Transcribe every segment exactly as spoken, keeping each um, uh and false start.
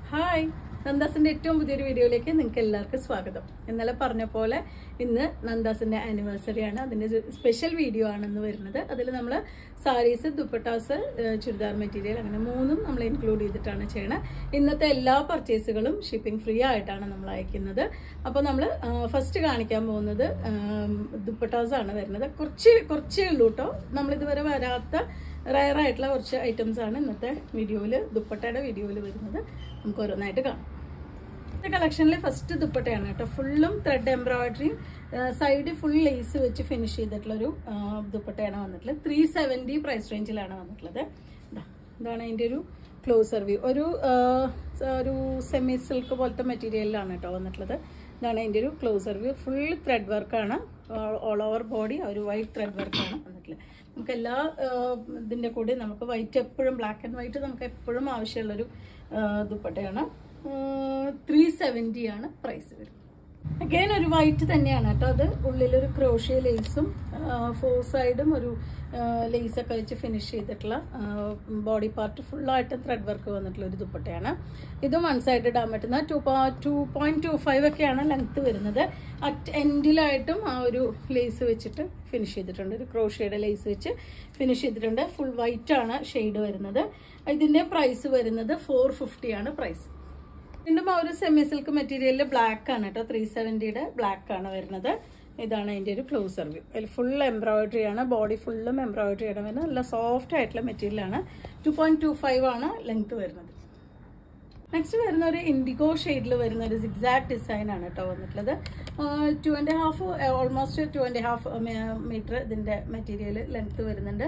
Hi, നന്ദാസിന്റെ ഏറ്റവും പുതിയൊരു വീഡിയോയിലേക്ക് നിങ്ങൾക്ക് എല്ലാവർക്കും സ്വാഗതം. ഇന്നലെ പറഞ്ഞ പോലെ ഇന്ന് നന്ദാസിന്റെ ആനിവേഴ്സറി ആണ്. അതിന്റെ സ്പെഷ്യൽ വീഡിയോ ആണെന്ന് വരുന്നത്. അതിൽ നമ്മൾ സാരീസ്, ദുപ്പട്ടാസ്, ചുരിദാർ മെറ്റീരിയൽ അങ്ങനെ മൂന്നും നമ്മൾ ഇൻക്ലൂഡ് ചെയ്തിട്ടാണ് ചെയ്യണത്. ഇന്നത്തെ എല്ലാ പർച്ചേസുകളും ഷിപ്പിംഗ് ഫ്രീ ആയിട്ടാണ് നമ്മൾ അയക്കുന്നത്. അപ്പോൾ നമ്മൾ ഫസ്റ്റ് കാണിക്കാൻ പോകുന്നത് ദുപ്പട്ടാസ് ആണ് വരുന്നത്. കുറച്ച് കുറച്ചേ ഉള്ളൂ കേട്ടോ. നമ്മളിതുവരെ വരാത്ത റയർ ആയിട്ടുള്ള കുറച്ച് ഐറ്റംസ് ആണ് ഇന്നത്തെ വീഡിയോയിൽ, ദുപ്പട്ടയുടെ വീഡിയോയിൽ വരുന്നത്. നമുക്ക് ഓരോന്നായിട്ട് കാണാം. ഇന്നത്തെ കളക്ഷനിൽ ഫസ്റ്റ് ദുപ്പട്ടയാണ് കേട്ടോ. ഫുള്ളും ത്രെഡ് എംബ്രോയിഡറിയും സൈഡ് ഫുൾ ലേസ് വെച്ച് ഫിനിഷ് ചെയ്തിട്ടുള്ളൊരു ദുപ്പട്ടയാണ് വന്നിട്ടുള്ളത്. ത്രീ സെവൻറ്റി പ്രൈസ് റേഞ്ചിലാണ് വന്നിട്ടുള്ളത്. ഇതാണ് അതിൻ്റെ ഒരു ക്ലോസർ വ്യൂ. ഒരു ഒരു സെമി സിൽക്ക് പോലത്തെ മെറ്റീരിയലിലാണ് കേട്ടോ വന്നിട്ടുള്ളത്. ഇതാണ് അതിൻ്റെ ഒരു ക്ലോസർ വ്യൂ. ഫുൾ ത്രെഡ് വർക്കാണ്, ഓൾ ഓവർ ബോഡി ഒരു വൈറ്റ് ത്രെഡ് വർക്കാണ് വന്നിട്ടുള്ളത്. നമുക്ക് എല്ലാ ഇതിൻ്റെ കൂടെ നമുക്ക് വൈറ്റ് എപ്പോഴും ബ്ലാക്ക് ആൻഡ് വൈറ്റ് നമുക്ക് എപ്പോഴും ആവശ്യമുള്ളൊരു ദുപ്പട്ടയാണ്. ത്രീ സെവൻറ്റി ആണ് പ്രൈസ് വരുന്നത്. അഗൈൻ ഒരു വൈറ്റ് തന്നെയാണ് കേട്ടോ. അത് ഉള്ളിലൊരു ക്രോഷ്യ ലേസും ഫോർ സൈഡും ഒരു ലേസൊക്കെ വെച്ച് ഫിനിഷ് ചെയ്തിട്ടുള്ള ബോഡി പാർട്ട് ഫുള്ളായിട്ട് ത്രെഡ് വർക്ക് വന്നിട്ടുള്ള ഒരു ദുപ്പട്ടയാണ്. ഇതും വൺ സൈഡ് ഇടാൻ പറ്റുന്ന two two point two five ഒക്കെയാണ് ലെങ്ത് വരുന്നത്. അറ്റ് എൻഡിലായിട്ടും ആ ഒരു ലേസ് വെച്ചിട്ട് ഫിനിഷ് ചെയ്തിട്ടുണ്ട്. ഒരു ക്രോഷ്യയുടെ ലേസ് വെച്ച് ഫിനിഷ് ചെയ്തിട്ടുണ്ട്. ഫുൾ വൈറ്റ് ആണ് ഷെയ്ഡ് വരുന്നത്. ഇതിന്റെ പ്രൈസ് വരുന്നത് ഫോർ ഫിഫ്റ്റി ആണ് പ്രൈസ്. വീണ്ടും ആ ഒരു സെമി സിൽക്ക് മെറ്റീരിയലിൽ ബ്ലാക്ക് ആണ് കേട്ടോ. ത്രീ സെവൻറ്റിയുടെ ബ്ലാക്ക് ആണ് വരുന്നത്. ഇതാണ് അതിൻ്റെ ഒരു ക്ലോസർ വ്യൂ. അതിൽ ഫുൾ എംബ്രോയിഡറി ആണ്, ബോഡി ഫുള്ളും എംബ്രോയിഡറി ആണ് വരുന്നത്. നല്ല സോഫ്റ്റ് ആയിട്ടുള്ള മെറ്റീരിയലാണ്. ടു പോയിന്റ് ടു ഫൈവ് ആണ് ലെങ്ത് വരുന്നത്. നെക്സ്റ്റ് വരുന്ന ഒരു ഇൻഡിഗോ ഷെയ്ഡിൽ വരുന്ന ഒരു സിഗ്സാക്ട് ഡിസൈൻ ആണ് കേട്ടോ വന്നിട്ടുള്ളത്. Two and half almost two and half metre ഇതിൻ്റെ മെറ്റീരിയൽ ലെങ്ത് വരുന്നുണ്ട്.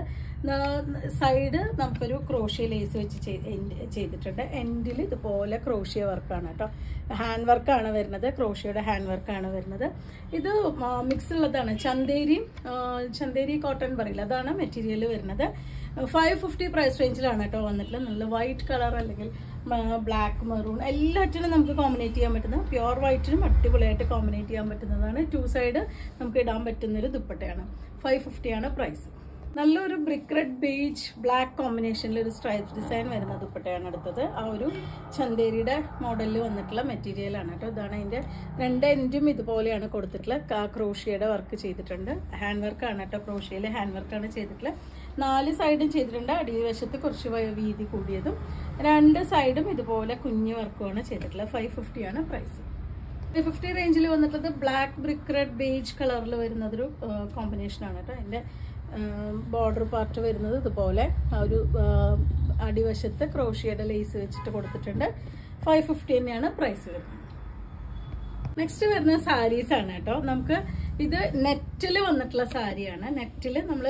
സൈഡ് നമുക്കൊരു ക്രോഷ്യ ലേസ് വെച്ച് ചെയ്തിട്ടുണ്ട്. എൻഡിൽ ഇതുപോലെ ക്രോഷ്യ വർക്കാണ് കേട്ടോ. ഹാൻഡ് വർക്കാണ് വരുന്നത്. ക്രോഷ്യയുടെ ഹാൻഡ് വർക്കാണ് വരുന്നത്. ഇത് മിക്സ് ഉള്ളതാണ്. ചന്തേരിയും ചന്തേരി കോട്ടൺ പറയില്ല, അതാണ് മെറ്റീരിയൽ വരുന്നത്. ഫൈവ് ഫിഫ്റ്റി പ്രൈസ് റേഞ്ചിലാണ് കേട്ടോ വന്നിട്ടുള്ളത്. നല്ല വൈറ്റ് കളർ അല്ലെങ്കിൽ ബ്ലാക്ക് മെറൂൺ എല്ലാറ്റിനും നമുക്ക് കോമ്പിനേറ്റ് ചെയ്യാൻ പറ്റുന്ന, പ്യുവർ വൈറ്റിനും അടിപൊളിയായിട്ട് കോമ്പിനേറ്റ് ചെയ്യാൻ പറ്റുന്നതാണ്. ടു സൈഡ് നമുക്ക് ഇടാൻ പറ്റുന്നൊരു ദുപ്പട്ടയാണ്. ഫൈവ് ഫിഫ്റ്റി ആണ് പ്രൈസ്. നല്ലൊരു ബ്രിക്ക് റെഡ് ബേജ് ബ്ലാക്ക് കോമ്പിനേഷനിൽ ഒരു സ്ട്രൈപ്പ് ഡിസൈൻ വരുന്ന ദുപ്പട്ടയാണ് അടുത്തത്. ആ ഒരു ചന്തേരിയുടെ മോഡലിൽ വന്നിട്ടുള്ള മെറ്റീരിയലാണ് കേട്ടോ. ഇതാണ് അതിൻ്റെ രണ്ട് എൻഡും ഇതുപോലെയാണ് കൊടുത്തിട്ടുള്ളത്. ക്രോഷ്യയുടെ വർക്ക് ചെയ്തിട്ടുണ്ട്. ഹാൻഡ് വർക്കാണ് കേട്ടോ. ക്രോഷ്യയിൽ ഹാൻഡ് വർക്കാണ് ചെയ്തിട്ടുള്ളത്. നാല് സൈഡും ചെയ്തിട്ടുണ്ട്. അടിവശത്ത് കുറച്ച് വീതി കൂടിയതും രണ്ട് സൈഡും ഇതുപോലെ കുഞ്ഞു വർക്കുമാണ് ചെയ്തിട്ടുള്ളത്. ഫൈവ് ഫിഫ്റ്റി ആണ് പ്രൈസ്. ഫൈവ് ഫിഫ്റ്റി റേഞ്ചിൽ വന്നിട്ടുള്ളത് ബ്ലാക്ക് ബ്രിക്ക് റെഡ് ബേജ് കളറിൽ വരുന്നതൊരു കോമ്പിനേഷനാണ് കേട്ടോ. അതിൻ്റെ ബോർഡർ പാർട്ട് വരുന്നത് ഇതുപോലെ ആ ഒരു അടിവശത്ത് ക്രോഷ്യയുടെ ലേസ് വെച്ചിട്ട് കൊടുത്തിട്ടുണ്ട്. ഫൈവ് ഫിഫ്റ്റി തന്നെയാണ് പ്രൈസ് വരുന്നത്. നെക്സ്റ്റ് വരുന്ന സാരീസ് ആണ് കേട്ടോ. നമുക്ക് ഇത് നെറ്റിൽ വന്നിട്ടുള്ള സാരിയാണ്. നെറ്റിൽ നമ്മൾ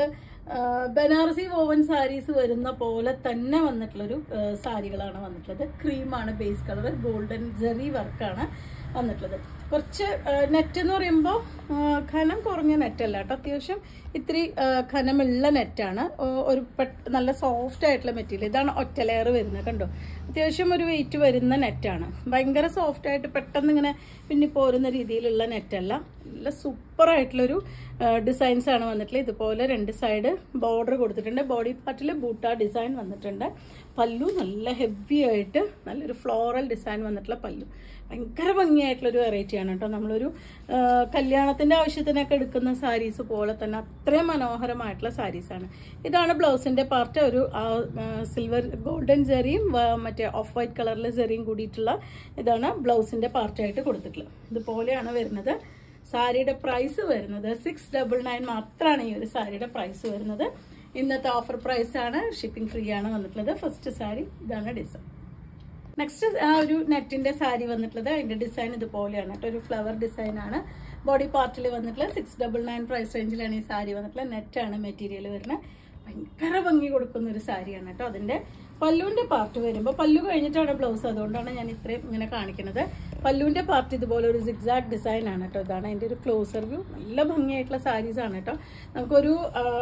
ബനാറസി വോവൻ സാരീസ് വരുന്ന പോലെ തന്നെ വന്നിട്ടുള്ളൊരു സാരികളാണ് വന്നിട്ടുള്ളത്. ക്രീമാണ് ബേസ് കളർ. ഗോൾഡൻ ജെറി വർക്കാണ് വന്നിട്ടുള്ളത്. കുറച്ച് നെറ്റ് എന്ന് പറയുമ്പോൾ ഖനം കുറഞ്ഞ നെറ്റല്ല കേട്ടോ. അത്യാവശ്യം ഇത്തിരി ഖനമുള്ള നെറ്റാണ്. ഒരു നല്ല സോഫ്റ്റ് ആയിട്ടുള്ള മെറ്റീരിയൽ. ഇതാണ് ഒറ്റ ലെയർ വരുന്നത് കണ്ടോ. അത്യാവശ്യം ഒരു വെയിറ്റ് വരുന്ന നെറ്റാണ്. ഭയങ്കര സോഫ്റ്റ് ആയിട്ട് പെട്ടെന്ന് ഇങ്ങനെ പിന്നെ പോരുന്ന രീതിയിലുള്ള നെറ്റല്ല. നല്ല സൂപ്പർ ആയിട്ടുള്ളൊരു ഡിസൈൻസ് ആണ് വന്നിട്ടുള്ളത്. ഇതുപോലെ രണ്ട് സൈഡ് ബോർഡർ കൊടുത്തിട്ടുണ്ട്. ബോഡി പാർട്ടിൽ ബൂട്ട ഡിസൈൻ വന്നിട്ടുണ്ട്. പല്ലു നല്ല ഹെവി ആയിട്ട് നല്ലൊരു ഫ്ലോറൽ ഡിസൈൻ വന്നിട്ടുള്ള പല്ലു. ഭയങ്കര ഭംഗിയായിട്ടുള്ളൊരു വെറൈറ്റിയാണ് കേട്ടോ. നമ്മളൊരു കല്യാണത്തിൻ്റെ ആവശ്യത്തിനൊക്കെ എടുക്കുന്ന സാരീസ് പോലെ തന്നെ അത്രയും മനോഹരമായിട്ടുള്ള സാരീസാണ്. ഇതാണ് ബ്ലൗസിൻ്റെ പാർട്ട്. ഒരു സിൽവർ ഗോൾഡൻ ജെറിയും മറ്റേ ഓഫ് വൈറ്റ് കളറിലെ ജെറിയും കൂടിയിട്ടുള്ള ഇതാണ് ബ്ലൗസിൻ്റെ പാർട്ടായിട്ട് കൊടുത്തിട്ടുള്ളത്. ഇതുപോലെയാണ് വരുന്നത്. സാരിയുടെ പ്രൈസ് വരുന്നത് സിക്സ് ഡബിൾ നയൻ മാത്രമാണ് ഈ ഒരു സാരിയുടെ പ്രൈസ് വരുന്നത്. ഇന്നത്തെ ഓഫർ പ്രൈസ് ആണ്. ഷിപ്പിംഗ് ഫ്രീ ആണ് വന്നിട്ടുള്ളത്. ഫസ്റ്റ് സാരി ഇതാണ് ഡിസൈൻ. നെക്സ്റ്റ് ആ ഒരു നെറ്റിന്റെ സാരി വന്നിട്ടുള്ളത്. അതിന്റെ ഡിസൈൻ ഇതുപോലെയാണ് കേട്ടോ. ഒരു ഫ്ലവർ ഡിസൈൻ ആണ് ബോഡി പാർട്ടിൽ വന്നിട്ടുള്ളത്. സിക്സ് ഡബിൾ നയൻ പ്രൈസ് റേഞ്ചിലാണ് ഈ സാരി വന്നിട്ടുള്ളത്. നെറ്റാണ് മെറ്റീരിയൽ വരുന്നത്. ഭയങ്കര ഭംഗി കൊടുക്കുന്ന ഒരു സാരിയാണ് കേട്ടോ. അതിന്റെ പല്ലുവിന്റെ പാർട്ട് വരുമ്പോൾ, പല്ലു കഴിഞ്ഞിട്ടാണ് ബ്ലൗസ്, അതുകൊണ്ടാണ് ഞാൻ ഇത്രയും ഇങ്ങനെ കാണിക്കുന്നത്. പല്ലുവിന്റെ പാർട്ട് ഇതുപോലെ ഒരു സിഗ്സാഗ് ഡിസൈൻ ആണ് കേട്ടോ. ഇതാണ് അതിന്റെ ഒരു ക്ലോസർ വ്യൂ. നല്ല ഭംഗിയായിട്ടുള്ള സാരീസ് ആണ് കേട്ടോ. നമുക്കൊരു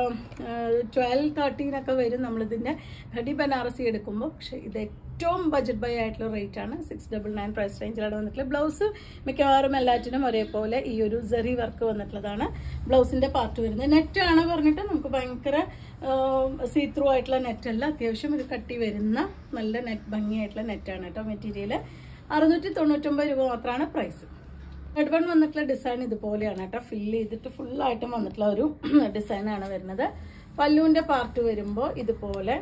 ട്വൽവ് തേർട്ടീനൊക്കെ വരും നമ്മളിതിന്റെ ഹഡി ബനാറസി എടുക്കുമ്പോൾ. പക്ഷെ ഇത് ഏറ്റവും ബജറ്റ് ബൈ ആയിട്ടുള്ള റേറ്റ് ആണ്. സിക്സ് ഡബിൾ നയൻ പ്രൈസ് റേഞ്ചിലാണ് വന്നിട്ടുള്ളത്. ബ്ലൗസ് മിക്കവാറും എല്ലാറ്റിനും ഒരേപോലെ ഈ ഒരു ജെറി വർക്ക് വന്നിട്ടുള്ളതാണ് ബ്ലൗസിന്റെ പാർട്ട് വരുന്നത്. നെറ്റാണ് പറഞ്ഞിട്ട് നമുക്ക് ഭയങ്കര സീ ത്രൂ ആയിട്ടുള്ള നെറ്റല്ല, അത്യാവശ്യം ഒരു കട്ടി വരുന്ന നല്ല നെറ്റ് ഭംഗിയായിട്ടുള്ള നെറ്റാണ് കേട്ടോ. മെറ്റീരിയൽ അറുന്നൂറ്റി തൊണ്ണൂറ്റൊമ്പത് രൂപ മാത്രമാണ് പ്രൈസ്. തേർഡ് വൺ വന്നിട്ടുള്ള ഡിസൈൻ ഇതുപോലെയാണ് കേട്ടോ. ഫില്ല് ചെയ്തിട്ട് ഫുള്ളായിട്ടും വന്നിട്ടുള്ള ഒരു ഡിസൈനാണ് വരുന്നത്. പല്ലുവിൻ്റെ പാർട്ട് വരുമ്പോൾ ഇതുപോലെ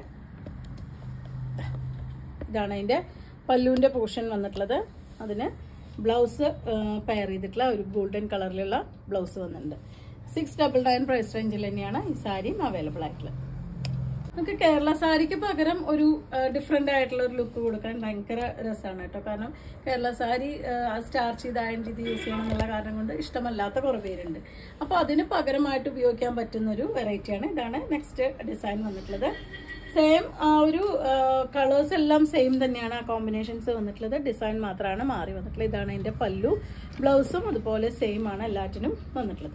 ഇതാണ് അതിൻ്റെ പല്ലുവിൻ്റെ പോർഷൻ വന്നിട്ടുള്ളത്. അതിന് ബ്ലൗസ് പെയർ ചെയ്തിട്ടുള്ള ഒരു ഗോൾഡൻ കളറിലുള്ള ബ്ലൗസ് വന്നിട്ടുണ്ട്. സിക്സ് ഡബിൾ നയൻ പ്രൈസ് റേഞ്ചിൽ തന്നെയാണ് ഈ സാരിയും അവൈലബിൾ ആയിട്ടുള്ളത്. നമുക്ക് കേരള സാരിക്ക് പകരം ഒരു ഡിഫറെൻ്റ് ആയിട്ടുള്ള ഒരു ലുക്ക് കൊടുക്കാൻ ഭയങ്കര രസമാണ് കേട്ടോ. കാരണം കേരള സാരി സ്റ്റാർച്ച് ചെയ്ത് അയൺ ചെയ്ത് യൂസ് ചെയ്യണം എന്നുള്ള കാരണം കൊണ്ട് ഇഷ്ടമല്ലാത്ത കുറേ പേരുണ്ട്. അപ്പോൾ അതിന് പകരമായിട്ട് ഉപയോഗിക്കാൻ പറ്റുന്ന ഒരു വെറൈറ്റിയാണ്. ഇതാണ് നെക്സ്റ്റ് ഡിസൈൻ വന്നിട്ടുള്ളത്. സെയിം ആ ഒരു കളേഴ്സ് എല്ലാം സെയിം തന്നെയാണ്. ആ കോമ്പിനേഷൻസ് വന്നിട്ടുള്ളത്. ഡിസൈൻ മാത്രമാണ് മാറി വന്നിട്ടുള്ളത്. ഇതാണ് അതിൻ്റെ പല്ലു. ബ്ലൗസും അതുപോലെ സെയിം ആണ് എല്ലാറ്റിനും വന്നിട്ടുള്ളത്.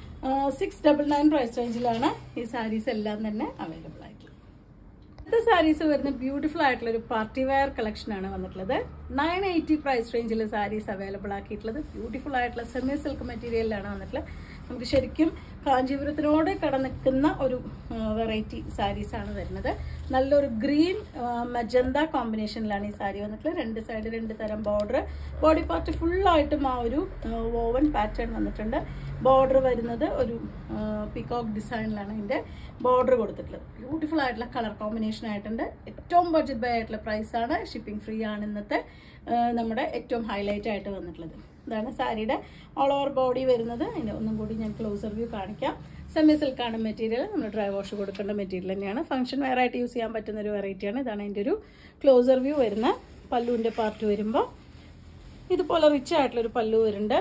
സിക്സ് ഡബിൾ നയൻ പ്രൈസ് റേഞ്ചിലാണ് ഈ സാരീസ് എല്ലാം തന്നെ അവൈലബിൾ ആയിട്ടുള്ളത്. അടുത്ത സാരീസ് വരുന്ന ബ്യൂട്ടിഫുൾ ആയിട്ടുള്ള ഒരു പാർട്ടി വെയർ കളക്ഷൻ ആണ് വന്നിട്ടുള്ളത്. നയൻ എയ്റ്റി പ്രൈസ് റേഞ്ചിൽ സാരീസ് അവൈലബിൾ ആക്കിയിട്ടുള്ളത്. ബ്യൂട്ടിഫുൾ ആയിട്ടുള്ള സെമി സിൽക്ക് മെറ്റീരിയലിലാണ് വന്നിട്ടുള്ളത്. നമുക്ക് ശരിക്കും കാഞ്ചീപുരത്തിനോട് കടന്നിക്കുന്ന ഒരു വെറൈറ്റി സാരീസാണ് വരുന്നത്. നല്ലൊരു ഗ്രീൻ മജന്ത കോമ്പിനേഷനിലാണ് ഈ സാരി വന്നിട്ടുള്ളത്. രണ്ട് സൈഡ് രണ്ട് തരം ബോർഡർ. ബോഡി പാർട്ട് ഫുള്ളായിട്ടും ആ ഒരു വോവൻ പാറ്റേൺ വന്നിട്ടുണ്ട്. ബോർഡർ വരുന്നത് ഒരു പീകോക്ക് ഡിസൈനിലാണ് ഇതിൻ്റെ ബോർഡർ കൊടുത്തിട്ടുള്ളത്. ബ്യൂട്ടിഫുൾ ആയിട്ടുള്ള കളർ കോമ്പിനേഷൻ ആയിട്ടുണ്ട്. ഏറ്റവും ബഡ്ജറ്റ് ബൈ ആയിട്ടുള്ള പ്രൈസാണ്. ഷിപ്പിംഗ് ഫ്രീ ആണ് ഇന്നത്തെ നമ്മുടെ ഏറ്റവും ഹൈലൈറ്റ് ആയിട്ട് വന്നിട്ടുള്ളത്. ഇതാണ് സാരിയുടെ ഓൾ ഓവർ ബോഡി വരുന്നത്. അതിൻ്റെ ഒന്നും കൂടി ഞാൻ ക്ലോസർ വ്യൂ കാണിക്കാം. സെമി സിൽക്കാണ് മെറ്റീരിയൽ. നമ്മൾ ഡ്രൈ വാഷ് കൊടുക്കേണ്ട മെറ്റീരിയൽ തന്നെയാണ്. ഫംഗ്ഷൻ വെയർ ആയിട്ട് യൂസ് ചെയ്യാൻ പറ്റുന്ന ഒരു വെറൈറ്റിയാണ്. ഇതാണ് അതിൻ്റെ ഒരു ക്ലോസർ വ്യൂ വരുന്ന. പല്ലുവിൻ്റെ പാർട്ട് വരുമ്പോൾ ഇതുപോലെ റിച്ച് ആയിട്ടുള്ളൊരു പല്ലു വരുന്നുണ്ട്.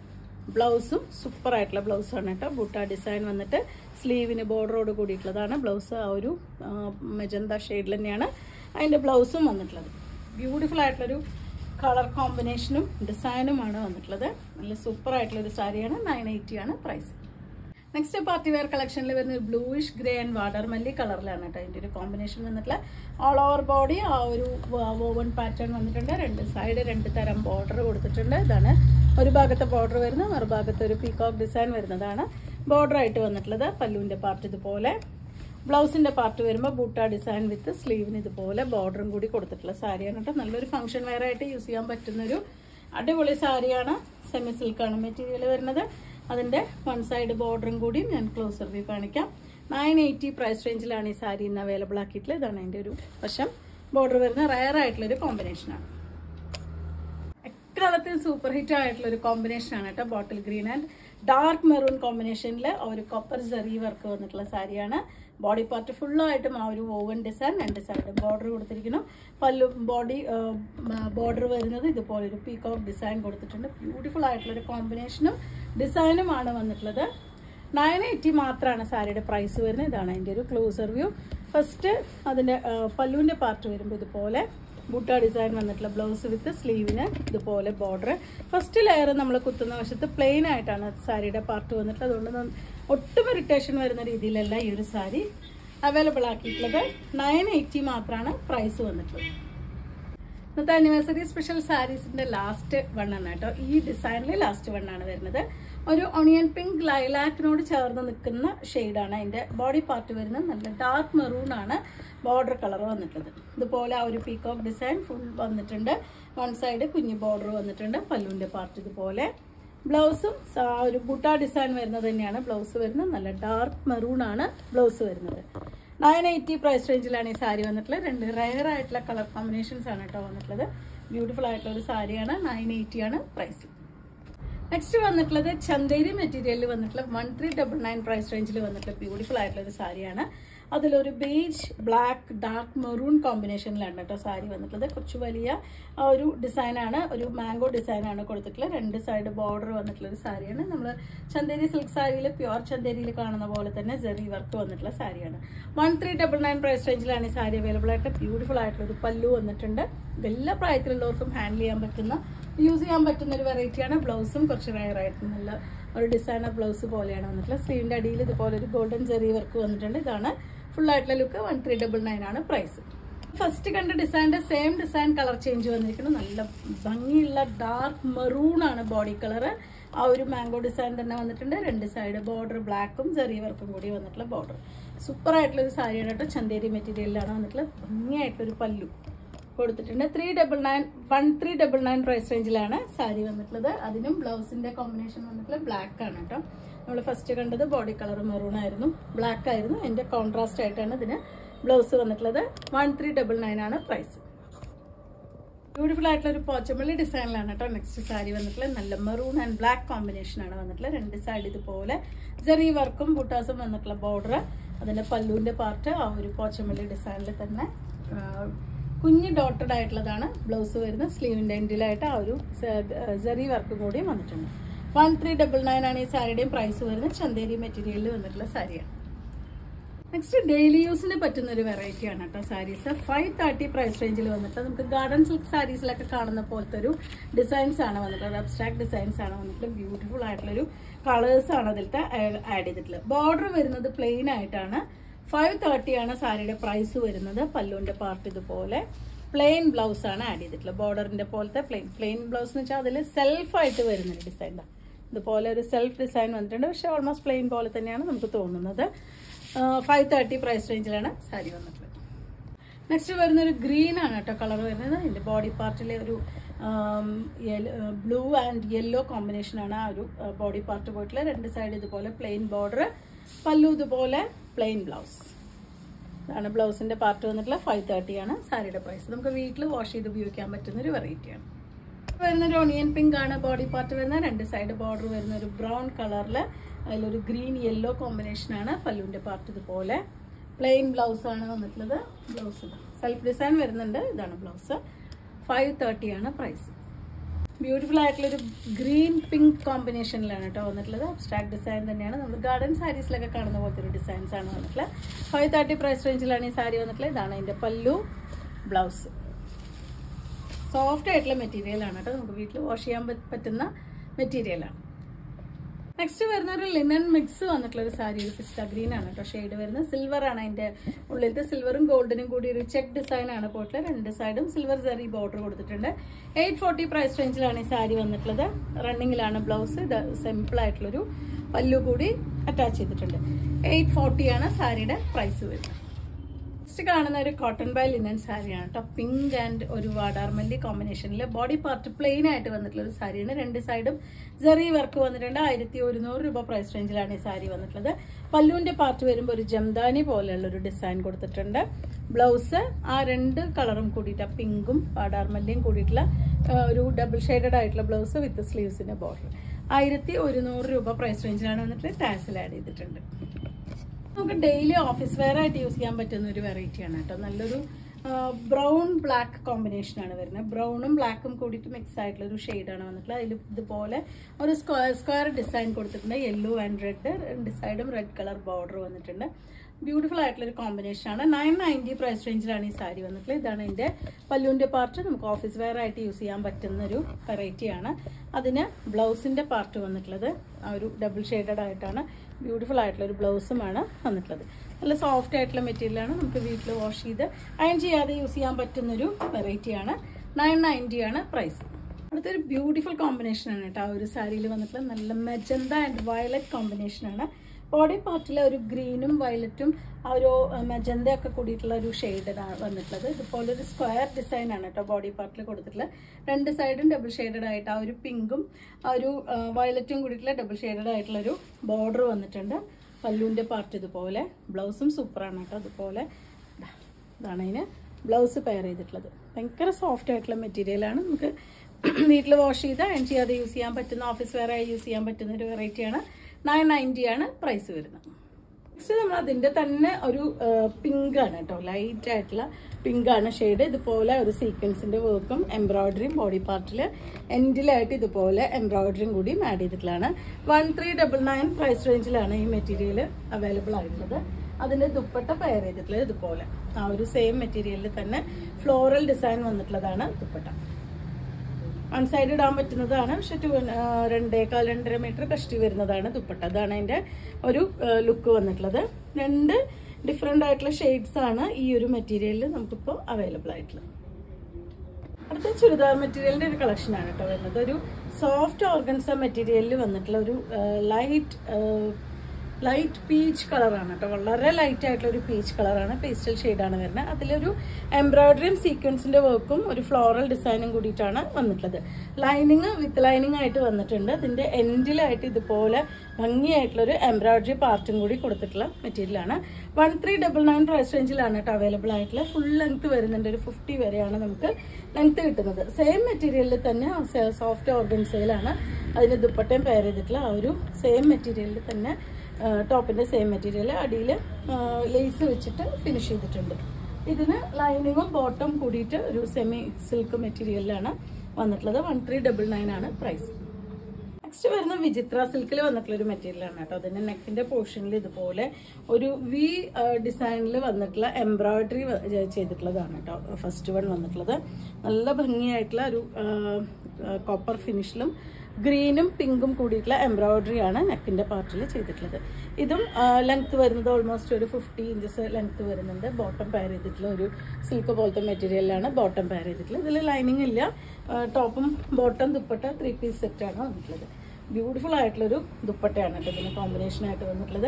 ബ്ലൗസും സൂപ്പർ ആയിട്ടുള്ള ബ്ലൗസാണ് കേട്ടോ. ബൂട്ട ഡിസൈൻ വന്നിട്ട് സ്ലീവിന് ബോർഡറോട് കൂടിയിട്ടുള്ളതാണ് ബ്ലൗസ്. ആ ഒരു മെജന്ത ഷെയ്ഡിൽ തന്നെയാണ് അതിൻ്റെ ബ്ലൗസും വന്നിട്ടുള്ളത്. ബ്യൂട്ടിഫുൾ ആയിട്ടുള്ളൊരു കളർ കോമ്പിനേഷനും ഡിസൈനുമാണ് വന്നിട്ടുള്ളത്. നല്ല സൂപ്പർ ആയിട്ടുള്ളൊരു സാരിയാണ്. നയൻ എയ്റ്റി ആണ് പ്രൈസ്. നെക്സ്റ്റ് പാർട്ടി വെയർ കളക്ഷനിൽ വരുന്ന ഒരു ബ്ലൂയിഷ് ഗ്രേ ആൻഡ് വാട്ടർമെല്ലി കളറിലാണ് കേട്ടോ അതിൻ്റെ ഒരു കോമ്പിനേഷൻ വന്നിട്ടുള്ള. ഓൾ ഓവർ ബോഡി ആ ഒരു വോവൻ പാറ്റേൺ വന്നിട്ടുണ്ട്. രണ്ട് സൈഡ് രണ്ട് തരം ബോർഡർ കൊടുത്തിട്ടുണ്ട്. ഇതാണ് ഒരു ഭാഗത്തെ ബോർഡർ വരുന്നത്, മറുഭാഗത്ത് ഒരു പീകോക്ക് ഡിസൈൻ വരുന്നതാണ് ബോർഡർ ആയിട്ട് വന്നിട്ടുള്ളത്. പല്ലുവിൻ്റെ പാർട്ട് ഇതുപോലെ. ബ്ലൗസിൻ്റെ പാർട്ട് വരുമ്പോൾ ബൂട്ട ഡിസൈൻ വിത്ത് സ്ലീവിന് ഇതുപോലെ ബോർഡറും കൂടി കൊടുത്തിട്ടുള്ള സാരിയാണ് കേട്ടോ. നല്ലൊരു ഫംഗ്ഷൻ വെയർ ആയിട്ട് യൂസ് ചെയ്യാൻ പറ്റുന്നൊരു അടിപൊളി സാരിയാണ്. സെമി സിൽക്കാണ് മെറ്റീരിയൽ വരുന്നത്. അതിൻ്റെ വൺ സൈഡ് ബോർഡറും കൂടി ഞാൻ ക്ലോസർ വ്യൂ കാണിക്കാം. നയൻ എയ്റ്റി പ്രൈസ് റേഞ്ചിലാണ് ഈ സാരി ഇന്ന് അവൈലബിൾ ആക്കിയിട്ടുള്ളത്. ഇതാണ് അതിൻ്റെ ഒരു വശം. ബോർഡർ വരുന്ന റയർ ആയിട്ടുള്ളൊരു കോമ്പിനേഷനാണ്. എക്കാലത്തെയും സൂപ്പർ ഹിറ്റ് ആയിട്ടുള്ളൊരു കോമ്പിനേഷനാണ് കേട്ടോ. Bottle green and dark maroon കോമ്പിനേഷനിൽ ഒരു കോപ്പർ ജെറി വർക്ക് വന്നിട്ടുള്ള സാരിയാണ്. ബോഡി പാർട്ട് ഫുള്ളായിട്ടും ആ ഒരു ഓവൻ ഡിസൈൻ രണ്ട് സൈഡ് ബോർഡർ കൊടുത്തിരിക്കുന്നു. പല്ലു ബോഡി ബോർഡർ വരുന്നത് ഇതുപോലെ ഒരു പീകോക്ക് ഡിസൈൻ കൊടുത്തിട്ടുണ്ട്. ബ്യൂട്ടിഫുൾ ആയിട്ടുള്ളൊരു കോമ്പിനേഷനും ഡിസൈനുമാണ് വന്നിട്ടുള്ളത്. നയൻ എയ്റ്റി മാത്രമാണ് സാരിയുടെ പ്രൈസ് വരുന്നത്. ഇതാണ് അതിൻ്റെ ഒരു ക്ലോസർ വ്യൂ. ഫസ്റ്റ് അതിൻ്റെ പല്ലുവിൻ്റെ പാർട്ട് വരുമ്പോൾ ഇതുപോലെ ബൂട്ട ഡിസൈൻ വന്നിട്ടുള്ള ബ്ലൗസ് വിത്ത് സ്ലീവിന് ഇതുപോലെ ബോർഡർ. ഫസ്റ്റ് ലെയർ നമ്മൾ കുത്തുന്ന വശത്ത് പ്ലെയിൻ ആയിട്ടാണ് സാരിയുടെ പാർട്ട് വന്നിട്ടുള്ളത്. അതുകൊണ്ട് ഒട്ടും ഇറിറ്റേഷൻ വരുന്ന രീതിയിലല്ല ഈ ഒരു സാരി അവൈലബിൾ ആക്കിയിട്ടുള്ളത്. നയൻ എയ്റ്റി മാത്രമാണ് പ്രൈസ് വന്നിട്ടുള്ളത്. ഇന്നത്തെ ആനിവേഴ്സറി സ്പെഷ്യൽ സാരീസിന്റെ ലാസ്റ്റ് വൺ ആണ് കേട്ടോ. ഈ ഡിസൈനിൽ ലാസ്റ്റ് വൺ ആണ് വരുന്നത്. ഒരു ഓണിയൻ പിങ്ക് ലൈലാക്കിനോട് ചേർന്ന് നിൽക്കുന്ന ഷെയ്ഡാണ് അതിൻ്റെ ബോഡി പാർട്ട് വരുന്നത്. നല്ല ഡാർക്ക് മെറൂൺ ആണ് ബോർഡർ കളർ വന്നിട്ടുള്ളത്. ഇതുപോലെ ആ ഒരു പീകോക്ക് ഡിസൈൻ ഫുൾ വന്നിട്ടുണ്ട്. വൺ സൈഡ് കുഞ്ഞു ബോർഡർ വന്നിട്ടുണ്ട്. പല്ലുവിൻ്റെ പാർട്ട് ഇതുപോലെ. ബ്ലൗസും ആ ഒരു ബൂട്ട ഡിസൈൻ വരുന്നത് തന്നെയാണ് ബ്ലൗസ് വരുന്നത്. നല്ല ഡാർക്ക് മെറൂൺ ആണ് ബ്ലൗസ് വരുന്നത്. നയൻ എയ്റ്റി പ്രൈസ് റേഞ്ചിലാണ് ഈ സാരി വന്നിട്ടുള്ളത്. രണ്ട് റയർ ആയിട്ടുള്ള കളർ കോമ്പിനേഷൻസ് ആണ് കേട്ടോ വന്നിട്ടുള്ളത്. ബ്യൂട്ടിഫുൾ ആയിട്ടുള്ള ഒരു സാരിയാണ്. നയൻ എയ്റ്റി ആണ് പ്രൈസ്. നെക്സ്റ്റ് വന്നിട്ടുള്ളത് ചന്തേരി മെറ്റീരിയലിൽ വന്നിട്ടുള്ള one three double nine price റേഞ്ചിൽ വന്നിട്ടുള്ള ബ്യൂട്ടിഫുൾ ആയിട്ടുള്ള ഒരു സാരിയാണ്. അതിലൊരു ബേജ് ബ്ലാക്ക് ഡാർക്ക് മെറൂൺ കോമ്പിനേഷനിലാണ് കേട്ടോ സാരി വന്നിട്ടുള്ളത്. കുറച്ച് വലിയ ഒരു ഡിസൈനാണ്, ഒരു മാംഗോ ഡിസൈനാണ് കൊടുത്തിട്ടുള്ളത്. രണ്ട് സൈഡ് ബോർഡർ വന്നിട്ടുള്ള ഒരു സാരിയാണ്. നമ്മൾ ചന്തേരി സിൽക്ക് സാരിയിൽ പ്യുവർ ചന്തേരിയിൽ കാണുന്ന പോലെ തന്നെ ജെറി വർക്ക് വന്നിട്ടുള്ള സാരിയാണ്. One three double nine price റേഞ്ചിലാണ് ഈ സാരി അവൈലബിൾ ആയിട്ട്. ബ്യൂട്ടിഫുൾ ആയിട്ടുള്ള ഒരു പല്ലു വന്നിട്ടുണ്ട്. ഇതെല്ലാ പ്രായത്തിലുള്ളവർക്കും ഹാൻഡിൽ ചെയ്യാൻ പറ്റുന്ന യൂസ് ചെയ്യാൻ പറ്റുന്ന ഒരു വെറൈറ്റിയാണ്. ബ്ലൗസും കുറച്ച് റയർ ആയിട്ട് നല്ല ഒരു ഡിസൈനർ ബ്ലൗസ് പോലെയാണ് വന്നിട്ടുള്ളത്. സ്ലീവിൻ്റെ അടിയിൽ ഇതുപോലെ ഒരു ഗോൾഡൻ ജെറി വർക്ക് വന്നിട്ടുണ്ട്. ഇതാണ് ഫുൾ ആയിട്ടുള്ള look. One three double nine ആണ് പ്രൈസ്. ഫസ്റ്റ് കണ്ട ഡിസൈനിന്റെ സെയിം ഡിസൈൻ കളർ ചേഞ്ച് വന്നിരിക്കുന്നത്. നല്ല ഭംഗിയുള്ള ഡാർക്ക് മെറൂൺ ആണ് ബോഡി കളർ. ആ ഒരു മാംഗോ ഡിസൈൻ തന്നെ വന്നിട്ടുണ്ട്. രണ്ട് സൈഡ് ബോർഡർ ബ്ലാക്കും ജെറി വർക്കും കൂടി വന്നിട്ടുള്ള ബോർഡർ. സൂപ്പർ ആയിട്ടുള്ളൊരു സാരിയാണ് കേട്ടോ. ചന്തേരി മെറ്റീരിയലിലാണ് വന്നിട്ടുള്ളത്. ഭംഗിയായിട്ടുള്ളൊരു പല്ലു കൊടുത്തിട്ടുണ്ട്. Three double nine one three double nine price റേഞ്ചിലാണ് സാരി വന്നിട്ടുള്ളത്. അതിനും ബ്ലൗസിന്റെ കോമ്പിനേഷൻ വന്നിട്ടുള്ളത് ബ്ലാക്ക് ആണ് കേട്ടോ. നമ്മൾ ഫസ്റ്റ് കണ്ടത് ബോഡി കളർ മെറൂൺ ആയിരുന്നു, ബ്ലാക്ക് ആയിരുന്നു. അതിന്റെ കോൺട്രാസ്റ്റ് ആയിട്ടാണ് ഇതിന് ബ്ലൗസ് വന്നിട്ടുള്ളത്. വൺ ത്രീ ഡബിൾ നയൻ ആണ് പ്രൈസ്. ബ്യൂട്ടിഫുൾ ആയിട്ടുള്ള ഒരു പോച്ചമ്പള്ളി ഡിസൈനിലാണ് കേട്ടോ നെക്സ്റ്റ് സാരി വന്നിട്ടുള്ളത്. നല്ല മെറൂൺ ആൻഡ് ബ്ലാക്ക് കോമ്പിനേഷൻ ആണ് വന്നിട്ടുള്ളത്. രണ്ട് സൈഡ് ഇതുപോലെ ജെറി വർക്കും ബുട്ടാസും വന്നിട്ടുള്ള ബോർഡർ. അതിന്റെ പല്ലുവിന്റെ പാർട്ട് ആ ഒരു പോച്ചമ്പള്ളി ഡിസൈനിൽ തന്നെ കുഞ്ഞ് ഡോട്ടഡ് ആയിട്ടുള്ളതാണ് ബ്ലൗസ് വരുന്നത്. സ്ലീവിന്റെ എൻഡിലായിട്ട് ആ ഒരു ജെറി വർക്കും കൂടിയും വന്നിട്ടുണ്ട്. വൺ ത്രീ ഡബിൾ നയൻ ആണ് ഈ സാരിയുടെയും പ്രൈസ് വരുന്നത്. ചന്തേരി മെറ്റീരിയലിൽ വന്നിട്ടുള്ള സാരിയാണ്. നെക്സ്റ്റ് ഡെയിലി യൂസിന് പറ്റുന്ന ഒരു വെറൈറ്റി ആണ് കേട്ടോ സാരീസ്. ഫൈവ് തേർട്ടി പ്രൈസ് റേഞ്ചിൽ വന്നിട്ട് നമുക്ക് ഗാർഡൻ സിൽക്ക് സാരീസിലൊക്കെ കാണുന്ന പോലത്തെ ഒരു ഡിസൈൻസ് ആണ് വന്നിട്ടുള്ളത്. അബ്സ്ട്രാക്ട് ഡിസൈൻസ് ആണ് വന്നിട്ടുള്ളത്. ബ്യൂട്ടിഫുൾ ആയിട്ടുള്ളൊരു കളേഴ്സ് ആണ് അതിലത്തെ ആഡ് ചെയ്തിട്ടുള്ളത്. ബോർഡർ വരുന്നത് പ്ലെയിൻ ആയിട്ടാണ്. ഫൈവ് തേർട്ടി ആണ് സാരിയുടെ പ്രൈസ് വരുന്നത്. പല്ലുവിന്റെ പാർട്ട് ഇതുപോലെ പ്ലെയിൻ ബ്ലൗസ് ആണ് ആഡ് ചെയ്തിട്ടുള്ളത്. ബോർഡറിന്റെ പോലത്തെ പ്ലെയിൻ പ്ലെയിൻ ബ്ലൗസ് എന്ന് വെച്ചാൽ അതിൽ സെൽഫായിട്ട് വരുന്നൊരു ഡിസൈൻ. ഇതുപോലെ ഒരു സെൽഫ് ഡിസൈൻ വന്നിട്ടുണ്ട്. പക്ഷെ ഓൾമോസ്റ്റ് പ്ലെയിൻ പോലെ തന്നെയാണ് നമുക്ക് തോന്നുന്നത്. ഫൈവ് തേർട്ടി പ്രൈസ് റേഞ്ചിലാണ് സാരി വന്നിട്ടുള്ളത്. നെക്സ്റ്റ് വരുന്നൊരു ഗ്രീൻ ആണ് കേട്ടോ കളർ വരുന്നത്. ഇതിന്റെ ബോഡി പാർട്ടിലെ ഒരു ബ്ലൂ ആൻഡ് യെല്ലോ കോമ്പിനേഷൻ ആണ് ആ ഒരു ബോഡി പാർട്ട് പോയിട്ടുള്ളത്. രണ്ട് സൈഡ് ഇതുപോലെ പ്ലെയിൻ ബോർഡർ, പല്ലു ഇതുപോലെ പ്ലെയിൻ ബ്ലൗസ്. ഇതാണ് ബ്ലൗസിന്റെ പാർട്ട് വന്നിട്ടുള്ള. ഫൈവ് തേർട്ടി ആണ് സാരിയുടെ പ്രൈസ്. നമുക്ക് വീട്ടിൽ വാഷ് ചെയ്ത് ഉപയോഗിക്കാൻ പറ്റുന്ന ഒരു വെറൈറ്റിയാണ്. വരുന്നൊരു ഓണിയൻ പിങ്ക് ആണ് ബോഡി പാർട്ട് വരുന്നത്. രണ്ട് സൈഡ് ബോർഡർ വരുന്ന ഒരു ബ്രൗൺ കളറിൽ അതിലൊരു ഗ്രീൻ യെല്ലോ കോമ്പിനേഷൻ ആണ്. പല്ലുവിന്റെ പാർട്ട് ഇതുപോലെ പ്ലെയിൻ ബ്ലൗസ് ആണ് വന്നിട്ടുള്ളത്. ബ്ലൗസ് സെൽഫ് ഡിസൈൻ വരുന്നുണ്ട്. ഇതാണ് ബ്ലൗസ്. ഫൈവ് തേർട്ടി ആണ് പ്രൈസ്. ബ്യൂട്ടിഫുൾ ആയിട്ടുള്ളൊരു ഗ്രീൻ പിങ്ക് കോമ്പിനേഷനിലാണ് കേട്ടോ വന്നിട്ടുള്ളത്. അബ്സ്ട്രാക്ട് ഡിസൈൻ തന്നെയാണ്. നമ്മൾ ഗാർഡൻ സാരീസിലൊക്കെ കാണുന്ന പോലത്തെ ഒരു ഡിസൈൻസ് ആണ് വന്നിട്ടുള്ളത്. ഫൈവ് തേർട്ടി പ്രൈസ് റേഞ്ചിലാണ് ഈ സാരി വന്നിട്ടുള്ളത്. ഇതാണ് അതിന്റെ പല്ലു, ബ്ലൗസ്. സോഫ്റ്റ് ആയിട്ടുള്ള മെറ്റീരിയൽ ആണ് കേട്ടോ. നമുക്ക് വീട്ടിൽ വാഷ് ചെയ്യാൻ പറ്റുന്ന മെറ്റീരിയലാണ്. നെക്സ്റ്റ് വരുന്ന ഒരു ലിനൻ മിക്സ് വന്നിട്ടുള്ള ഒരു സാരി. ഒരു പിസ്ത ഗ്രീൻ ആണ് കേട്ടോ ഷെയ്ഡ് വരുന്നത്. സിൽവർ ആണ് അതിന്റെ ഉള്ളിലത്തെ. സിൽവറും ഗോൾഡനും കൂടി ഒരു ചെക്ക് ഡിസൈൻ ആണ് പോയിട്ടുള്ളത്. രണ്ട് സൈഡും സിൽവർ സെറി ബോർഡർ കൊടുത്തിട്ടുണ്ട്. എയ്റ്റ് ഫോർട്ടി പ്രൈസ് റേഞ്ചിലാണ് ഈ സാരി വന്നിട്ടുള്ളത്. റണ്ണിങ്ങിലാണ് ബ്ലൗസ്. ഇത് സിമ്പിൾ ആയിട്ടുള്ളൊരു പല്ലു കൂടി അറ്റാച്ച് ചെയ്തിട്ടുണ്ട്. എയ്റ്റ് ഫോർട്ടി ആണ് സാരിയുടെ പ്രൈസ് വരുന്നത്. നെക്സ്റ്റ് കാണുന്ന ഒരു കോട്ടൺ ബൈ ലിനൻ സാരിയാണ് കേട്ടോ. പിങ്ക് ആൻഡ് ഒരു വാടാർമല്ലി കോമ്പിനേഷനിൽ ബോഡി പാർട്ട് പ്ലെയിൻ ആയിട്ട് വന്നിട്ടുള്ള ഒരു സാരിയാണ്. രണ്ട് സൈഡും ജെറി വർക്ക് വന്നിട്ടുണ്ട്. ആയിരത്തി ഒരുന്നൂറ് രൂപ പ്രൈസ് റേഞ്ചിലാണ് ഈ സാരി വന്നിട്ടുള്ളത്. പല്ലുവിന്റെ പാർട്ട് വരുമ്പോൾ ഒരു ജംദാനി പോലെയുള്ള ഒരു ഡിസൈൻ കൊടുത്തിട്ടുണ്ട്. ബ്ലൗസ് ആ രണ്ട് കളറും കൂടിയിട്ട് പിങ്കും വാടാർമല്ലിയും കൂടിയിട്ടുള്ള ഒരു ഡബിൾ ഷെയ്ഡഡ് ആയിട്ടുള്ള ബ്ലൗസ് വിത്ത് സ്ലീവ്സിന്റെ ബോർഡർ. ആയിരത്തി ഒരുന്നൂറ് രൂപ പ്രൈസ് റേഞ്ചിലാണ് വന്നിട്ട് ടാസിൽ ആഡ് ചെയ്തിട്ടുണ്ട്. നമുക്ക് ഡെയിലി ഓഫീസ് വെയർ ആയിട്ട് യൂസ് ചെയ്യാൻ പറ്റുന്ന ഒരു വെറൈറ്റിയാണ് കേട്ടോ. നല്ലൊരു ബ്രൗൺ ബ്ലാക്ക് കോമ്പിനേഷൻ ആണ് വരുന്നത്. ബ്രൗണും ബ്ലാക്കും കൂടിയിട്ട് മിക്സ് ആയിട്ടുള്ള ഒരു ഷെയ്ഡാണ് വന്നിട്ടുള്ളത്. അതിൽ ഇതുപോലെ ഒരു സ്ക്വയർ സ്ക്വയർ ഡിസൈൻ കൊടുത്തിട്ടുണ്ട്. യെല്ലോ ആൻഡ് റെഡ്, രണ്ട് സൈഡും റെഡ് കളർ ബോർഡർ വന്നിട്ടുണ്ട്. ബ്യൂട്ടിഫുൾ ആയിട്ടുള്ള ഒരു കോമ്പിനേഷൻ ആണ്. നയൻ നയൻറ്റി പ്രൈസ് റേഞ്ചിലാണ് ഈ സാരി വന്നിട്ടുള്ളത്. ഇതാണ് ഇതിന്റെ പല്ലുവിന്റെ പാർട്ട്. നമുക്ക് ഓഫീസ് വെയർ ആയിട്ട് യൂസ് ചെയ്യാൻ പറ്റുന്ന ഒരു വെറൈറ്റിയാണ്. അതിന് ബ്ലൗസിന്റെ പാർട്ട് വന്നിട്ടുള്ളത് ആ ഒരു ഡബിൾ ഷെയ്ഡഡ് ആയിട്ടാണ്. ബ്യൂട്ടിഫുൾ ആയിട്ടുള്ള ഒരു ബ്ലൗസുമാണ് വന്നിട്ടുള്ളത്. നല്ല സോഫ്റ്റ് ആയിട്ടുള്ള മെറ്റീരിയലാണ്. നമുക്ക് വീട്ടിൽ വാഷ് ചെയ്ത് അയൺ ചെയ്യാതെ യൂസ് ചെയ്യാൻ പറ്റുന്നൊരു വെറൈറ്റിയാണ്. നയൻ നയൻറ്റി ആണ് പ്രൈസ്. അടുത്തൊരു ബ്യൂട്ടിഫുൾ കോമ്പിനേഷൻ ആണ് കേട്ടോ. ആ ഒരു സാരിയിൽ വന്നിട്ടുള്ള നല്ല മെജന്ത ആൻഡ് വയലറ്റ് കോമ്പിനേഷൻ ആണ്. ബോഡി പാർട്ടിലെ ഒരു ഗ്രീനും വയലറ്റും ആ ഒരു മെജന്ത ഒക്കെ കൂടിയിട്ടുള്ള ഒരു ഷെയ്ഡ് വന്നിട്ടുള്ളത്. ഇതുപോലെ ഒരു സ്ക്വയർ ഡിസൈൻ ആണ് കേട്ടോ ബോഡി പാർട്ടിൽ കൊടുത്തിട്ടുള്ളത്. രണ്ട് സൈഡും ഡബിൾ ഷെയ്ഡഡ് ആയിട്ട് ആ ഒരു പിങ്കും ആ ഒരു വയലറ്റും കൂടിയിട്ടുള്ള ഡബിൾ ഷെയ്ഡഡ് ആയിട്ടുള്ള ഒരു ബോർഡർ വന്നിട്ടുണ്ട്. പല്ലുവിന്റെ പാർട്ട് ഇതുപോലെ. ബ്ലൗസും സൂപ്പറാണ് കേട്ടോ. അതുപോലെ ഇതാണ് അതിന് ബ്ലൗസ് പെയർ ചെയ്തിട്ടുള്ളത്. ഭയങ്കര സോഫ്റ്റ് ആയിട്ടുള്ള മെറ്റീരിയലാണ്. നമുക്ക് വീട്ടിൽ വാഷ് ചെയ്ത് അയൺ ചെയ്യാതെ യൂസ് ചെയ്യാൻ പറ്റുന്ന, ഓഫീസ് വെയർ ആയി യൂസ് ചെയ്യാൻ പറ്റുന്ന ഒരു വെറൈറ്റിയാണ്. നയൻ നയൻറ്റി ആണ് പ്രൈസ് വരുന്നത്. നെക്സ്റ്റ് നമ്മൾ അതിന്റെ തന്നെ ഒരു പിങ്ക് ആണ് കേട്ടോ. ലൈറ്റ് ആയിട്ടുള്ള പിങ്ക് ആണ് ഷെയ്ഡ്. ഇതുപോലെ ഒരു സീക്വൻസിന്റെ വർക്കും എംബ്രോയിഡറിയും ബോഡി പാർട്ടിൽ എൻഡിലായിട്ട് ഇതുപോലെ എംബ്രോയിഡറിയും കൂടിയും ആഡ് ചെയ്തിട്ടുള്ളതാണ്. One three double nine price റേഞ്ചിലാണ് ഈ മെറ്റീരിയൽ അവൈലബിൾ ആയിട്ടുള്ളത്. അതിന്റെ ദുപ്പട്ട പെയർ ചെയ്തിട്ടുള്ളത് ഇതുപോലെ ആ ഒരു സെയിം മെറ്റീരിയലിൽ തന്നെ ഫ്ലോറൽ ഡിസൈൻ വന്നിട്ടുള്ളതാണ് ദുപ്പട്ട. വൺ സൈഡ് ഇടാൻ പറ്റുന്നതാണ്. പക്ഷെ ടു രണ്ടേക്കാൽ രണ്ടര മീറ്റർ കഷ്ടി വരുന്നതാണ് ദുപ്പട്ട. അതാണ് അതിന്റെ ഒരു ലുക്ക് വന്നിട്ടുള്ളത്. രണ്ട് ഡിഫറെന്റ് ആയിട്ടുള്ള ഷെയ്ഡ്സ് ആണ് ഈ ഒരു മെറ്റീരിയലിൽ നമുക്കിപ്പോൾ അവൈലബിൾ ആയിട്ടുള്ളത്. അടുത്ത ചുരിദാർ മെറ്റീരിയലിന്റെ ഒരു കളക്ഷൻ ആണ് കേട്ടോ വരുന്നത്. ഒരു സോഫ്റ്റ് ഓർഗൻസ മെറ്റീരിയലിൽ വന്നിട്ടുള്ള ഒരു ലൈറ്റ് ലൈറ്റ് പീച്ച് കളറാണ് കേട്ടോ, വളരെ ലൈറ്റ് ആയിട്ടുള്ള ഒരു പീച്ച് കളറാണ്, പേസ്റ്റൽ ഷെയ്ഡാണ് വരുന്നത്. അതിലൊരു എംബ്രോയിഡറിയും സീക്വൻസിന്റെ വർക്കും ഒരു ഫ്ലോറൽ ഡിസൈനും കൂടിയിട്ടാണ് വന്നിട്ടുള്ളത്. ലൈനിങ് വിത്ത് ലൈനിങ് ആയിട്ട് വന്നിട്ടുണ്ട്. അതിന്റെ എൻഡിലായിട്ട് ഇതുപോലെ ഭംഗിയായിട്ടുള്ളൊരു എംബ്രോയിഡറി പാർട്ടും കൂടി കൊടുത്തിട്ടുള്ള മെറ്റീരിയലാണ്. One three double nine price റേഞ്ചിലാണ് കേട്ടോ അവൈലബിൾ ആയിട്ടുള്ള. ഫുൾ ലെങ്ത് വരുന്നുണ്ട്, ഒരു ഫിഫ്റ്റി വരെയാണ് നമുക്ക് ലെങ്ത് കിട്ടുന്നത്. സെയിം മെറ്റീരിയലിൽ തന്നെ സോഫ്റ്റ് ഓർഗൻസയിലാണ് അതിന് ദുപ്പട്ടയും പെയർ ചെയ്തിട്ടുള്ള ആ ഒരു സെയിം മെറ്റീരിയലിൽ തന്നെ ടോപ്പിന്റെ സെയിം മെറ്റീരിയൽ അടിയിൽ ലേസ് വെച്ചിട്ട് ഫിനിഷ് ചെയ്തിട്ടുണ്ട്. ഇതിന് ലൈനിങ്ങും ബോട്ടം കൂടിയിട്ട് ഒരു സെമി സിൽക്ക് മെറ്റീരിയലിലാണ് വന്നിട്ടുള്ളത്. വൺ ത്രീ ഡബിൾ നയൻ ആണ് പ്രൈസ്. നെക്സ്റ്റ് വരുന്ന വിചിത്ര സിൽക്കിൽ വന്നിട്ടുള്ള ഒരു മെറ്റീരിയലാണ് കേട്ടോ. അതിന്റെ നെക്കിന്റെ പോർഷനിൽ ഇതുപോലെ ഒരു വി ഡിസൈനിൽ വന്നിട്ടുള്ള എംബ്രോയിഡറി ചെയ്തിട്ടുള്ളതാണ് കേട്ടോ ഫസ്റ്റ് വൺ വന്നിട്ടുള്ളത്. നല്ല ഭംഗിയായിട്ടുള്ള ഒരു കോപ്പർ ഫിനിഷിലും ഗ്രീനും പിങ്കും കൂടിയിട്ടുള്ള എംബ്രോയിഡറി ആണ് നെക്കിന്റെ പാർട്ടിൽ ചെയ്തിട്ടുള്ളത്. ഇതും ലെങ്ത് വരുന്നത് ഓൾമോസ്റ്റ് ഒരു ഫിഫ്റ്റി ഇഞ്ചസ് ലെങ്ത് വരുന്നുണ്ട്. ബോട്ടം പെയർ ചെയ്തിട്ടുള്ള ഒരു സിൽക്ക് പോലത്തെ മെറ്റീരിയലാണ് ബോട്ടം പെയർ ചെയ്തിട്ടുള്ളത്. ഇതിൽ ലൈനിങ് ഇല്ല. ടോപ്പും bottom dupatta three piece set ആണ് വന്നിട്ടുള്ളത്. ബ്യൂട്ടിഫുൾ ആയിട്ടുള്ളൊരു ദുപ്പട്ടയാണ് കേട്ടോ ഇതിന് കോമ്പിനേഷൻ ആയിട്ട് വന്നിട്ടുള്ളത്.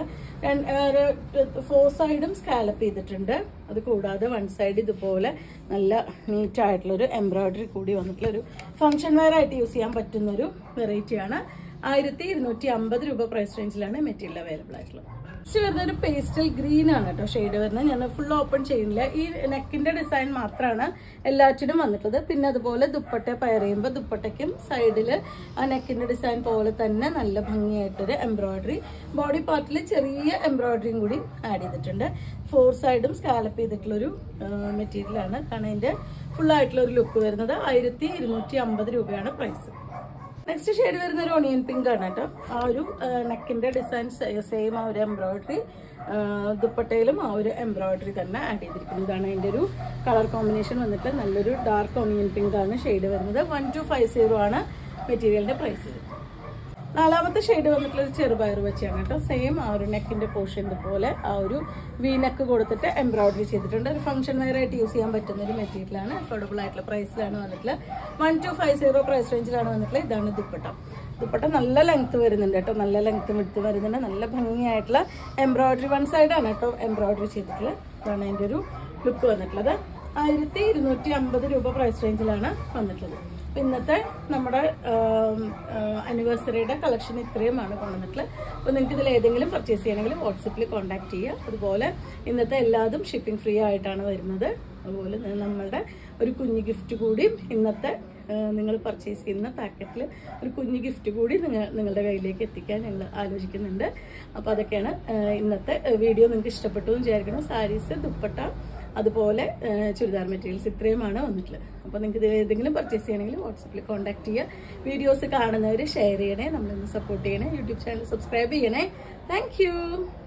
ഫോർ സൈഡും സ്കാലപ്പ് ചെയ്തിട്ടുണ്ട്. അത് കൂടാതെ വൺ സൈഡ് ഇതുപോലെ നല്ല നീറ്റ് ആയിട്ടുള്ളൊരു എംബ്രോയിഡറി കൂടി വന്നിട്ടുള്ള ഒരു ഫംഗ്ഷൻ വെയർ ആയിട്ട് യൂസ് ചെയ്യാൻ പറ്റുന്ന ഒരു വെറൈറ്റിയാണ്. ആയിരത്തി ഇരുന്നൂറ്റി അമ്പത് രൂപ പ്രൈസ് റേഞ്ചിലാണ് മെറ്റീരിയൽ അവൈലബിൾ ആയിട്ടുള്ളത്. നെക്സ്റ്റ് വരുന്ന ഒരു പേസ്റ്റൽ ഗ്രീൻ ആണ് കേട്ടോ ഷെയ്ഡ് വരുന്നത്. ഞാൻ ഫുൾ ഓപ്പൺ ചെയ്യുന്നില്ല. ഈ നെക്കിന്റെ ഡിസൈൻ മാത്രമാണ് എല്ലാറ്റിനും വന്നിട്ടുള്ളത്. പിന്നെ അതുപോലെ ദുപ്പട്ട പെയർ ചെയ്യുമ്പോൾ ദുപ്പട്ടയ്ക്കും സൈഡിൽ ആ നെക്കിന്റെ ഡിസൈൻ പോലെ തന്നെ നല്ല ഭംഗിയായിട്ടൊരു എംബ്രോയിഡറി, ബോഡി പാർട്ടിൽ ചെറിയ എംബ്രോയിഡറിയും കൂടി ആഡ് ചെയ്തിട്ടുണ്ട്. ഫോർ സൈഡും സ്കാലപ്പ് ചെയ്തിട്ടുള്ളൊരു മെറ്റീരിയലാണ്. കാരണം ഇതിന്റെ ഫുൾ ആയിട്ടുള്ള ഒരു ലുക്ക് വരുന്നത്. ആയിരത്തി ഇരുന്നൂറ്റി അമ്പത് രൂപയാണ് പ്രൈസ്. നെക്സ്റ്റ് ഷെയ്ഡ് വരുന്ന ഒരു ഓണിയൻ പിങ്ക് ആണ് കേട്ടോ. ആ ഒരു നെക്കിന്റെ ഡിസൈൻ സെയിം ആ ഒരു എംബ്രോയിഡറി, ദുപ്പട്ടയിലും ആ ഒരു എംബ്രോയിഡറി തന്നെ ആഡ് ചെയ്തിരിക്കുന്നത്. ഇതാണ് അതിന്റെ ഒരു കളർ കോമ്പിനേഷൻ വന്നിട്ട് നല്ലൊരു ഡാർക്ക് ഓണിയൻ പിങ്ക് ആണ് ഷെയ്ഡ് വരുന്നത്. വൺ ടു ഫൈവ് സീറോ ആണ് മെറ്റീരിയലിന്റെ പ്രൈസ്. നാലാമത്തെ ഷെയ്ഡ് വന്നിട്ടുള്ള ഒരു ചെറുപയർ വെച്ചാണ് കേട്ടോ. സെയിം ആ ഒരു നെക്കിന്റെ പോർഷൻ പോലെ ആ ഒരു വി നെക്ക് കൊടുത്തിട്ട് എംബ്രോയിഡറി ചെയ്തിട്ടുണ്ട്. ഒരു ഫംഗ്ഷൻ വെയർ ആയിട്ട് യൂസ് ചെയ്യാൻ പറ്റുന്ന ഒരു മെറ്റീരിയലാണ്. അഫോർഡബിൾ ആയിട്ടുള്ള പ്രൈസിലാണ് വന്നിട്ടുള്ളത്. One two five zero price റേഞ്ചിലാണ് വന്നിട്ടുള്ളത്. ഇതാണ് ദുപ്പട്ട. ദുപ്പട്ട നല്ല ലെങ്ത് വരുന്നുണ്ട് കേട്ടോ. നല്ല ലെങ്ത് വിടുത്ത് വരുന്നുണ്ട്. നല്ല ഭംഗിയായിട്ടുള്ള എംബ്രോയിഡറി വൺ സൈഡാണ് കേട്ടോ എംബ്രോയിഡറി ചെയ്തിട്ടുള്ളത്. ഇതാണ് അതിന്റെ ഒരു ലുക്ക് വന്നിട്ടുള്ളത്. ആയിരത്തി ഇരുന്നൂറ്റി അമ്പത് രൂപ പ്രൈസ് റേഞ്ചിലാണ് വന്നിട്ടുള്ളത്. ഇന്നത്തെ നമ്മുടെ ആനിവേഴ്സറിയുടെ കളക്ഷൻ ഇത്രയുമാണ് കൊണ്ടുവന്നിട്ടുള്ളത്. അപ്പോൾ നിങ്ങൾക്ക് ഇതിൽ ഏതെങ്കിലും പർച്ചേസ് ചെയ്യണമെങ്കിൽ വാട്സപ്പിൽ കോൺടാക്ട് ചെയ്യുക. അതുപോലെ ഇന്നത്തെ എല്ലാതും ഷിപ്പിംഗ് ഫ്രീ ആയിട്ടാണ് വരുന്നത്. അതുപോലെ നമ്മളുടെ ഒരു കുഞ്ഞു ഗിഫ്റ്റ് കൂടി ഇന്നത്തെ നിങ്ങൾ പർച്ചേസ് ചെയ്യുന്ന പാക്കറ്റിൽ ഒരു കുഞ്ഞു ഗിഫ്റ്റ് കൂടി നിങ്ങൾ നിങ്ങളുടെ കയ്യിലേക്ക് എത്തിക്കാൻ ഞങ്ങൾ ആലോചിക്കുന്നുണ്ട്. അപ്പോൾ അതൊക്കെയാണ് ഇന്നത്തെ വീഡിയോ. നിങ്ങൾക്ക് ഇഷ്ടപ്പെട്ടു എന്ന് വിചാരിക്കണം. സാരീസ്, ദുപ്പട്ട, അതുപോലെ ചുരിദാർ മെറ്റീരിയൽസ് ഇത്രയുമാണ് വന്നിട്ടുള്ളത്. അപ്പോൾ നിങ്ങൾക്ക് ഇത് ഏതെങ്കിലും പർച്ചേസ് ചെയ്യണമെങ്കിൽ വാട്സപ്പിൽ കോൺടാക്ട് ചെയ്യുക. വീഡിയോസ് കാണുന്നവർ ഷെയർ ചെയ്യണേ, നമ്മളൊന്ന് സപ്പോർട്ട് ചെയ്യണേ, യൂട്യൂബ് ചാനൽ സബ്സ്ക്രൈബ് ചെയ്യണേ. താങ്ക്